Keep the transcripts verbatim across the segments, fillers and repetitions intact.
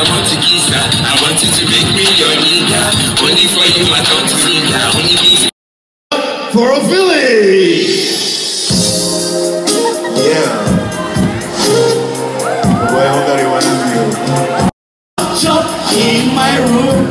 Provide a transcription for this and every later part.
want to kiss her. I want you to make me your nigga. Only for you, I don't think that. Only me. For a Philly! Yeah. Boy, how got it one of you? Jump in my room.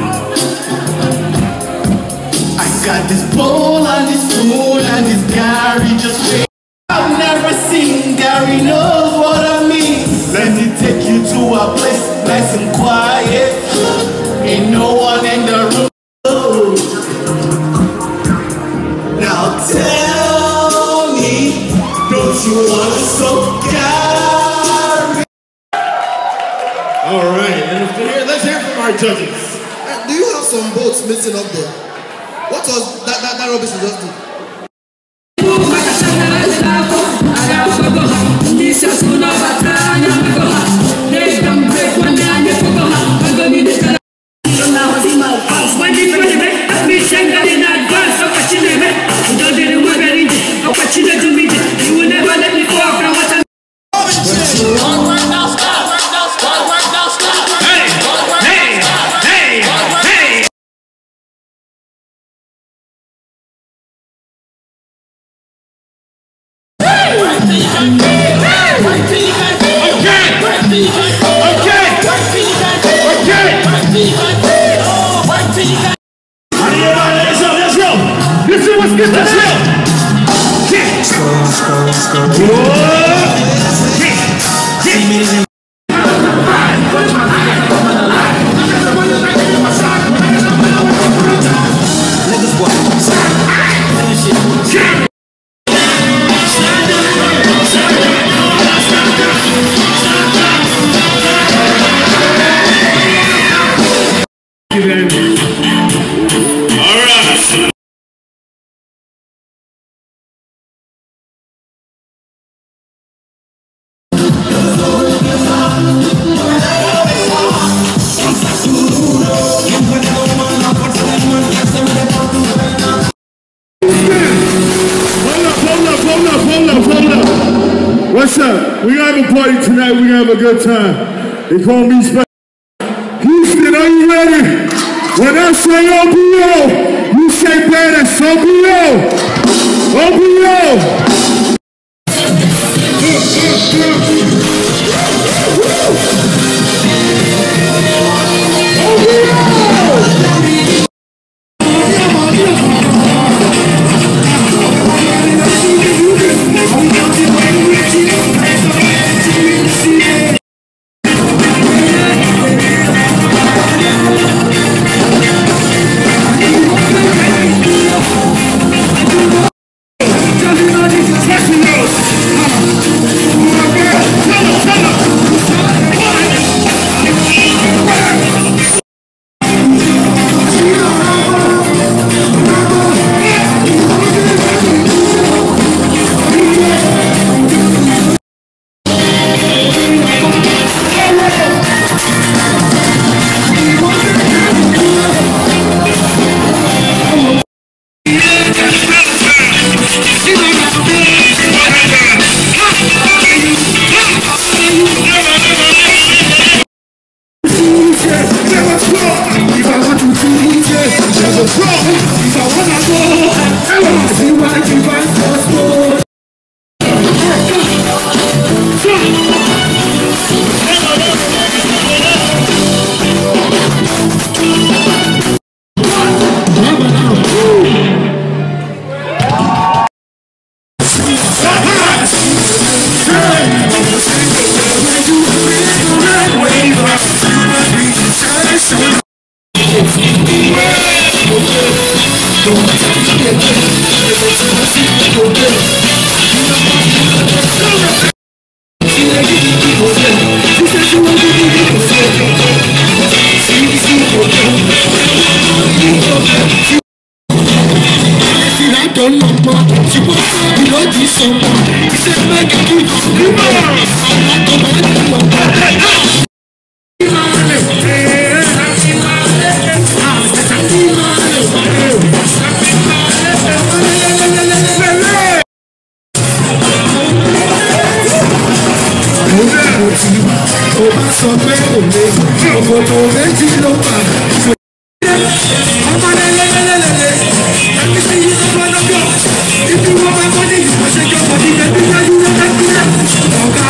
I got this bowl and this spoon and this Gary just wait. I've never seen Gary knows what I mean. Let me take you to a place nice and quiet. Ain't no one in the room. Now tell me, don't you want to so Gary? All right, and here, let's hear from our judges. Uh, do you have some boats missing up there? What was that, that, that rubbish you just did? You will never let me fall from what I'm What's up? We're gonna have a party tonight. We're gonna have a good time. They call me special. Houston, are you ready? When I say O B O, you say badass. O B O. O B O. Hold on. Ó bá sọ pé kò lè ṣòkòtò méjì ló pa. Ọmọ lẹ́lẹ́lẹ́lẹ́lẹ́ ẹ̀mí sí yìí tó fọ́nà bí ọ̀. Ibi wọ́n bá mọ́ ní ìfọ̀ṣẹ́ jọ pọ̀ ní ẹbí wájú lọ́dá kílẹ̀. Ọ̀gá.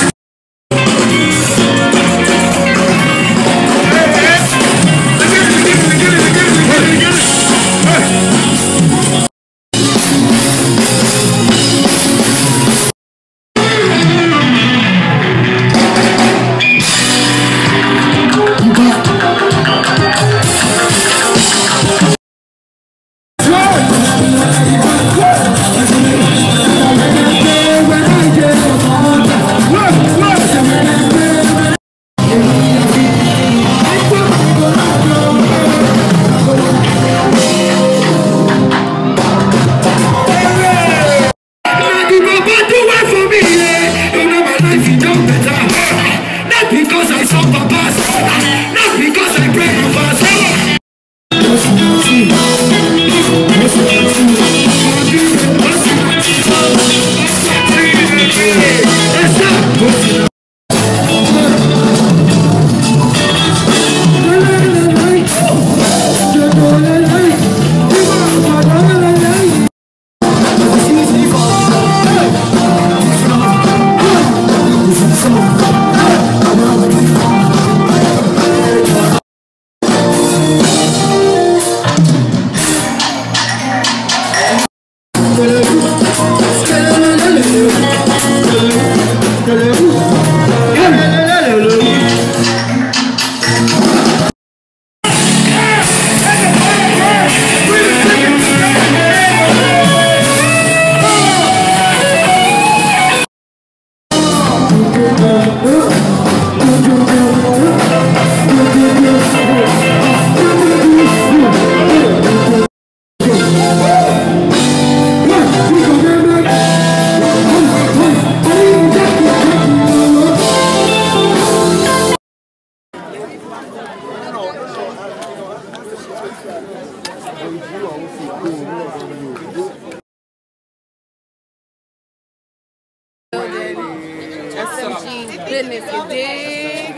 Business, you dig?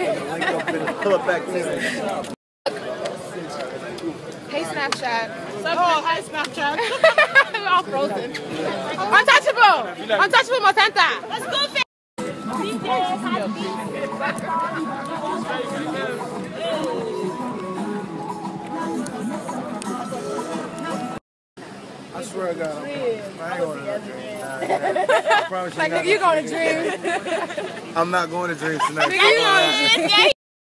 Hey Snapchat. Oh, hi Snapchat. We're all frozen. Untouchable! Untouchable Matenta! Let's go, I swear to God, I'm, I ain't going to dream. I promise you. Like, nigga, you going to dream? I'm not going to dream tonight. Nigga, you going to dream?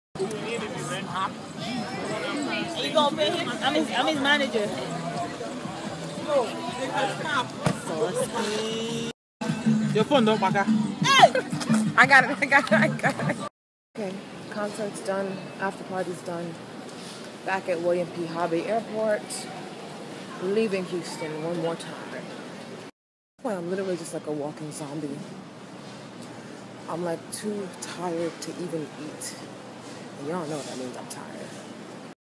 You gonna pay him? I'm his, I'm his manager. Your phone don't matter. I got it, I got it, I got it. Okay, concert's done, after party's done. Back at William P. Hobby Airport. Leaving Houston one more time. Well, I'm literally just like a walking zombie. I'm like too tired to even eat. And y'all know what that means, I'm tired.